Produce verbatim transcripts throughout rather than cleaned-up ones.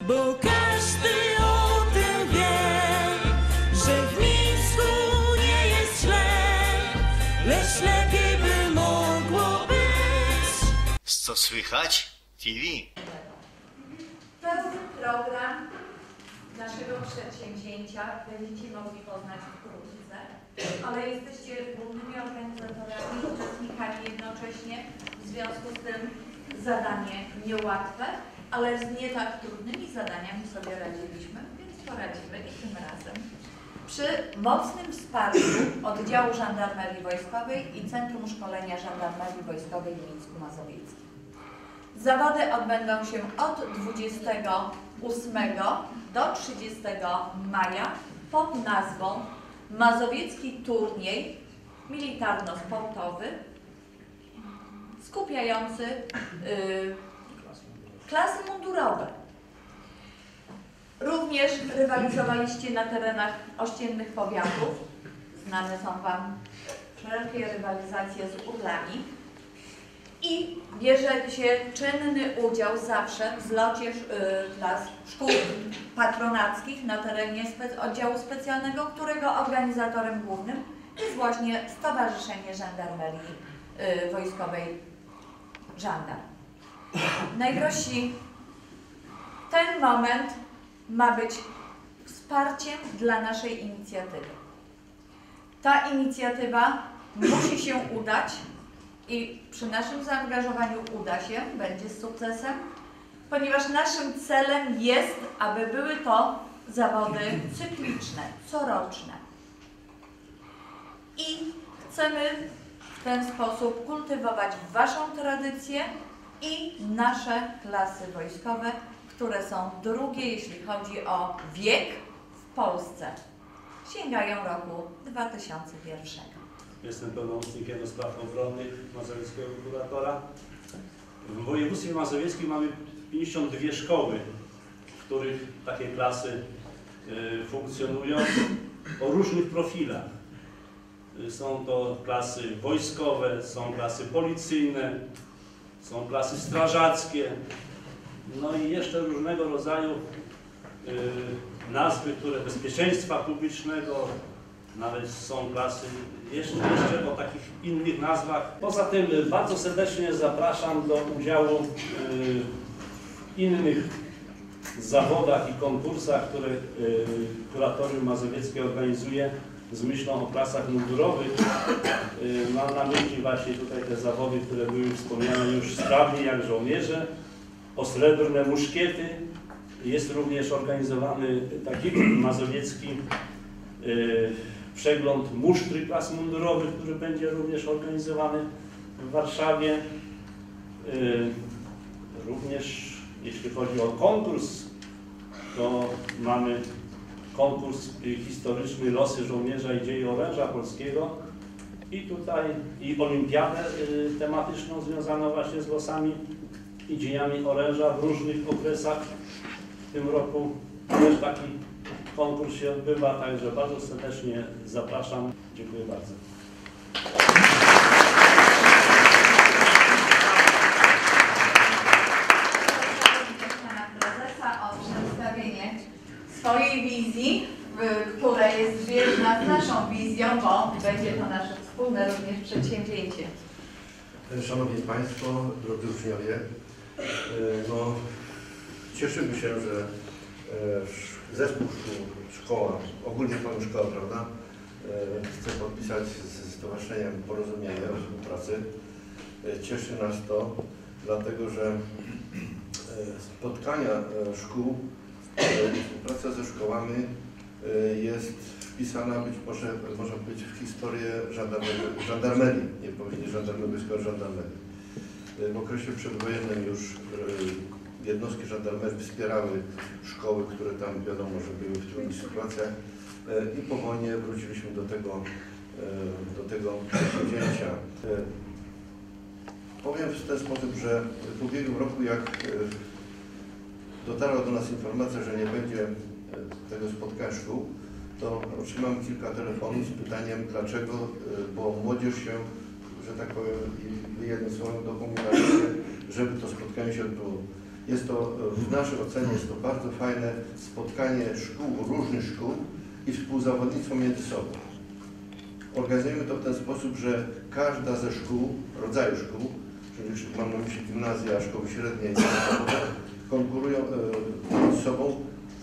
bo każdy o tym wie, że w Mińsku nie jest źle, lecz lepiej by mogło być. Co słychać? T V. Pełny program naszego przedsięwzięcia będziecie mogli poznać wkrótce, ale jesteście głównymi organizatorami, uczestnikami jednocześnie, w związku z tym zadanie niełatwe, ale z nie tak trudnymi zadaniami sobie radziliśmy, więc poradzimy i tym razem. Przy mocnym wsparciu Oddziału Żandarmerii Wojskowej i Centrum Szkolenia Żandarmerii Wojskowej w Mińsku Mazowieckim. Zawody odbędą się od dwudziestego ósmego do trzydziestego maja pod nazwą Mazowiecki Turniej Militarno-Sportowy skupiający yy, klasy mundurowe. Również rywalizowaliście na terenach ościennych powiatów. Znane są Wam wszelkie rywalizacje z Urlami. I bierzecie czynny udział zawsze w zlocie klas szkół patronackich na terenie spe oddziału specjalnego, którego organizatorem głównym jest właśnie Stowarzyszenie Żandarmerii y, Wojskowej Żandar. Najprościej, ten moment ma być wsparciem dla naszej inicjatywy. Ta inicjatywa musi się udać i przy naszym zaangażowaniu uda się, będzie z sukcesem, ponieważ naszym celem jest, aby były to zawody cykliczne, coroczne. I chcemy w ten sposób kultywować Waszą tradycję i nasze klasy wojskowe, które są drugie, jeśli chodzi o wiek w Polsce. Sięgają roku dwa tysiące pierwszego. Jestem pełnomocnikiem do spraw obronnych mazowieckiego kuratora. W województwie mazowieckim mamy pięćdziesiąt dwie szkoły, w których takie klasy y, funkcjonują o różnych profilach. Y, są to klasy wojskowe, są klasy policyjne, są klasy strażackie, no i jeszcze różnego rodzaju y, nazwy, które bezpieczeństwa publicznego, nawet są klasy jeszcze, jeszcze o takich innych nazwach. Poza tym bardzo serdecznie zapraszam do udziału w innych zawodach i konkursach, które Kuratorium Mazowieckie organizuje z myślą o klasach mundurowych. Mam na myśli właśnie tutaj te zawody, które były wspomniane już sprawnie, jak żołnierze, o srebrne muszkiety. Jest również organizowany taki mazowiecki przegląd musztry klas mundurowych, który będzie również organizowany w Warszawie. Również jeśli chodzi o konkurs, to mamy konkurs historyczny Losy Żołnierza i Dzieje Oręża Polskiego i tutaj i olimpiadę tematyczną związaną właśnie z losami i dziejami oręża w różnych okresach. W tym roku też taki konkurs się odbywa, także bardzo serdecznie zapraszam. Dziękuję bardzo. Pana prezesa o przedstawienie swojej wizji, która jest zbieżna z naszą wizją, bo będzie to nasze wspólne również przedsięwzięcie. Szanowni Państwo, drodzy uczniowie, no, cieszymy się, że zespół szkół, szkoła, ogólnie Panu Szkoła, prawda, chce podpisać z Stowarzyszeniem Porozumienie o współpracy. Cieszy nas to, dlatego że spotkania szkół, współpraca ze szkołami jest wpisana być może, może być w historię żandarmerii, żandarmerii nie powiedzieć żandarmerii, tylko żandarmerii. W okresie przedwojennym już jednostki żandarmerii wspierały szkoły, które tam wiadomo, że były w trudnych sytuacjach i po wojnie wróciliśmy do tego, do tego przedsięwzięcia. Powiem w ten sposób, że w ubiegłym roku, jak dotarła do nas informacja, że nie będzie tego spotkania szkół, to otrzymałem kilka telefonów z pytaniem dlaczego, bo młodzież się, że tak powiem, jednym słowem dopominała się, żeby to spotkanie się odbyło. Jest to, w naszej ocenie jest to bardzo fajne spotkanie szkół, różnych szkół i współzawodnictwo między sobą. Organizujemy to w ten sposób, że każda ze szkół, rodzaju szkół, czyli mam na myśli gimnazja, szkoły średnie i podstawowe, konkurują między sobą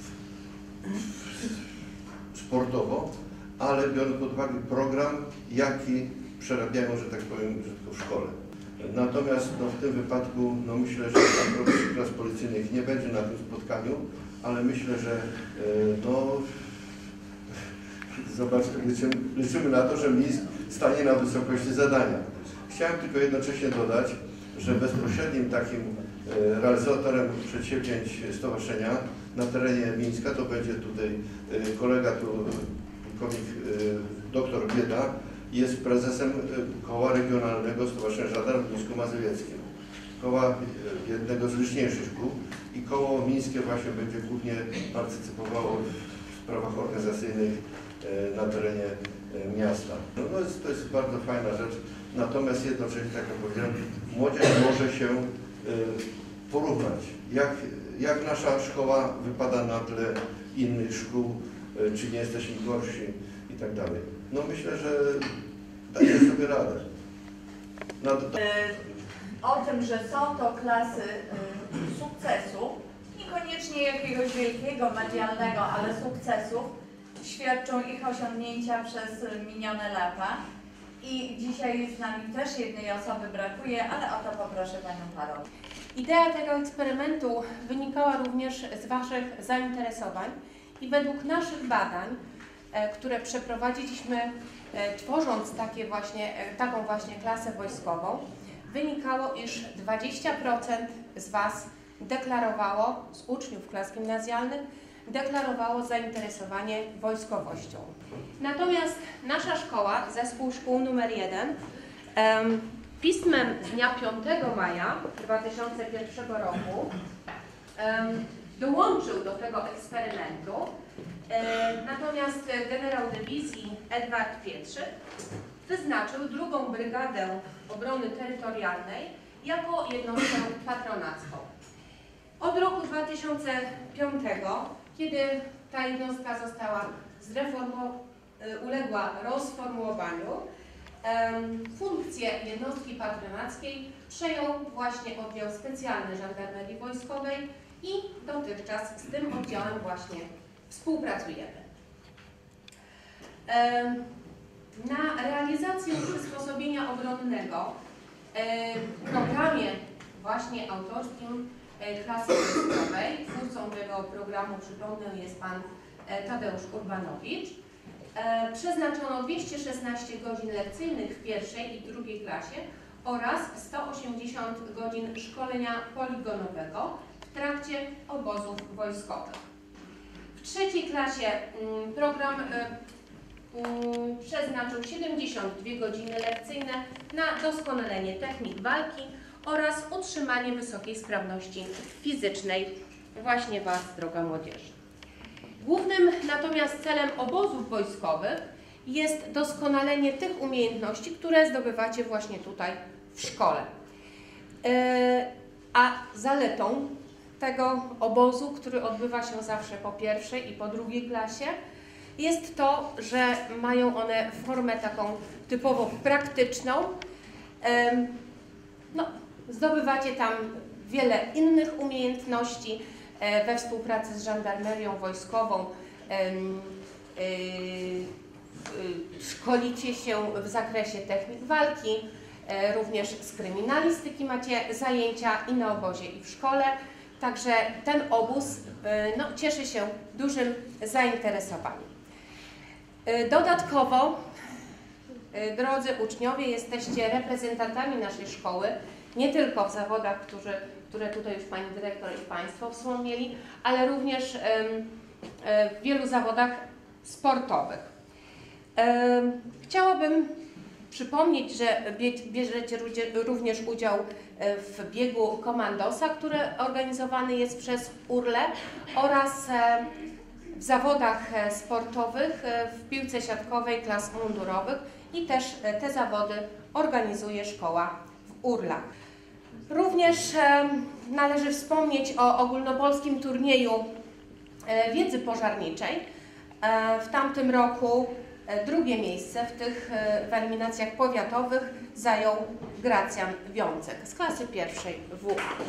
sportowo, ale biorąc pod uwagę program, jaki przerabiają, że tak powiem, że tylko w szkole. Natomiast no, w tym wypadku no, myślę, że aprobacji klas policyjnych nie będzie na tym spotkaniu, ale myślę, że no, zobacz, liczymy, liczymy na to, że Mińsk stanie na wysokości zadania. Chciałem tylko jednocześnie dodać, że bezpośrednim takim realizatorem przedsięwzięć stowarzyszenia na terenie Mińska to będzie tutaj kolega, tu pułkownik doktor Bieda, jest prezesem koła regionalnego Stowarzyszenia Żandarmów w Mińsku Mazowieckim. Koła jednego z liczniejszych szkół i koło mińskie właśnie będzie głównie partycypowało w sprawach organizacyjnych na terenie miasta. No, no jest, to jest bardzo fajna rzecz, natomiast jednocześnie, tak jak powiedziałem, młodzież może się porównać, jak, jak nasza szkoła wypada na tle innych szkół, czy nie jesteśmy gorsi i tak dalej. No myślę, że daje sobie radę. No, to, to... O tym, że są to klasy sukcesu, niekoniecznie jakiegoś wielkiego, medialnego, ale sukcesów, świadczą ich osiągnięcia przez minione lata. I dzisiaj z nami też jednej osoby brakuje, ale o to poproszę Panią Karol. Idea tego eksperymentu wynikała również z Waszych zainteresowań i według naszych badań, które przeprowadziliśmy tworząc takie właśnie, taką właśnie klasę wojskową, wynikało, iż dwadzieścia procent z Was deklarowało, z uczniów klas gimnazjalnych, deklarowało zainteresowanie wojskowością. Natomiast nasza szkoła, zespół szkół numer jeden, um, pismem z dnia piątego maja dwa tysiące pierwszego roku um, dołączył do tego eksperymentu, e, natomiast generał dywizji Edward Pietrzyk wyznaczył drugą Brygadę Obrony Terytorialnej jako jednostkę patronacką. Od roku dwa tysiące piątego, kiedy ta jednostka została uległa rozformułowaniu, funkcję jednostki patronackiej przejął właśnie oddział specjalny Żandarmerii Wojskowej i dotychczas z tym oddziałem właśnie współpracujemy. Na realizację przysposobienia obronnego w programie właśnie autorskim klasy wojskowej, twórcą tego programu, przypomnę, jest Pan Tadeusz Urbanowicz, przeznaczono dwieście szesnaście godzin lekcyjnych w pierwszej i drugiej klasie oraz sto osiemdziesiąt godzin szkolenia poligonowego w trakcie obozów wojskowych. W trzeciej klasie program przeznaczył siedemdziesiąt dwie godziny lekcyjne na doskonalenie technik walki oraz utrzymanie wysokiej sprawności fizycznej właśnie Was, droga młodzieży. Głównym natomiast celem obozów wojskowych jest doskonalenie tych umiejętności, które zdobywacie właśnie tutaj w szkole. A zaletą tego obozu, który odbywa się zawsze po pierwszej i po drugiej klasie, jest to, że mają one formę taką typowo praktyczną. No, zdobywacie tam wiele innych umiejętności we współpracy z żandarmerią wojskową. Szkolicie się w zakresie technik walki, również z kryminalistyki macie zajęcia i na obozie, i w szkole. Także ten obóz no, cieszy się dużym zainteresowaniem. Dodatkowo, drodzy uczniowie, jesteście reprezentantami naszej szkoły, nie tylko w zawodach, którzy, które tutaj już Pani Dyrektor i Państwo wspomnieli, ale również w wielu zawodach sportowych. Chciałabym przypomnieć, że bierzecie również udział w biegu komandosa, który organizowany jest przez U R L E oraz w zawodach sportowych w piłce siatkowej klas mundurowych i też te zawody organizuje szkoła w U R L A. Również e, należy wspomnieć o ogólnopolskim turnieju e, wiedzy pożarniczej. E, w tamtym roku e, drugie miejsce w tych e, w eliminacjach powiatowych zajął Gracjan Wiącek z klasy pierwszej W A.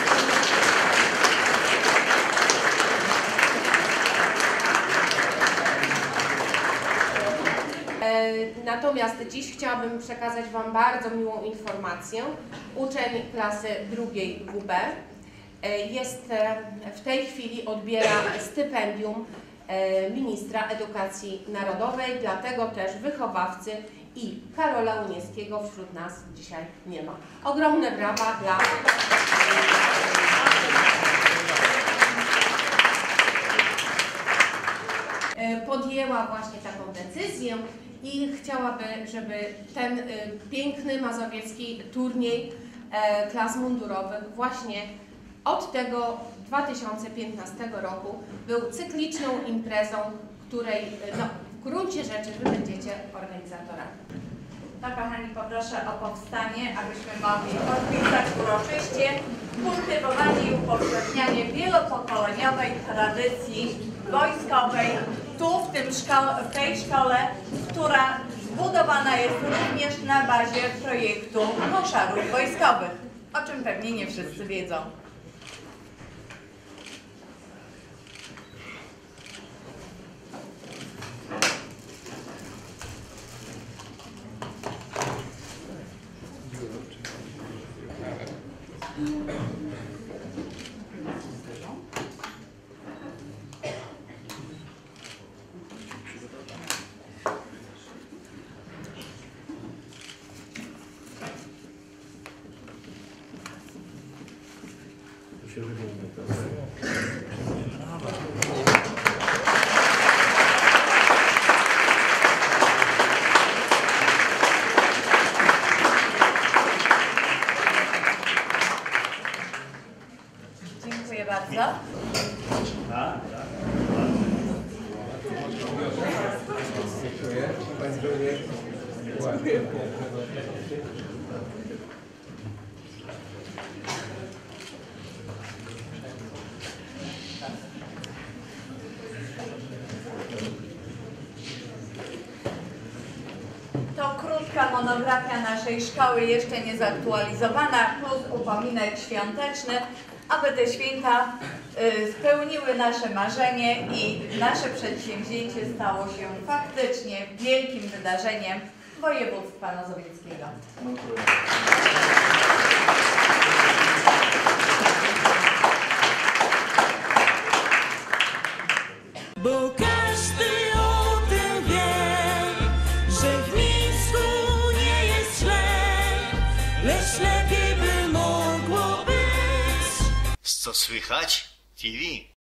Natomiast dziś chciałabym przekazać Wam bardzo miłą informację. Uczeń klasy drugiej W B jest w tej chwili odbiera stypendium ministra edukacji narodowej, dlatego też wychowawcy i Karola Unieckiego wśród nas dzisiaj nie ma. Ogromne brawa dla... Podjęła właśnie taką decyzję i chciałaby, żeby ten y, piękny mazowiecki turniej e, klas mundurowych właśnie od tego dwa tysiące piętnastego roku był cykliczną imprezą, której no, w gruncie rzeczy Wy będziecie organizatorami. No kochani, poproszę o powstanie, abyśmy mogli podpisać uroczyście kultywowanie i upowszechnianie wielopokoleniowej tradycji wojskowej tu w, tym szko- w tej szkole, która zbudowana jest również na bazie projektu koszarów wojskowych, o czym pewnie nie wszyscy wiedzą. się wygląda. Dziękuję bardzo. Tak, tak. Dziękuję. Pan zdrowie. Ładnie. To krótka monografia naszej szkoły, jeszcze nie zaktualizowana, plus upominek świąteczny, aby te święta y, spełniły nasze marzenie i nasze przedsięwzięcie stało się faktycznie wielkim wydarzeniem województwa mazowieckiego. Bo każdy o tym wie, że w Mińsku nie jest źle, lecz lepiej by mogło być. Co słychać? T V.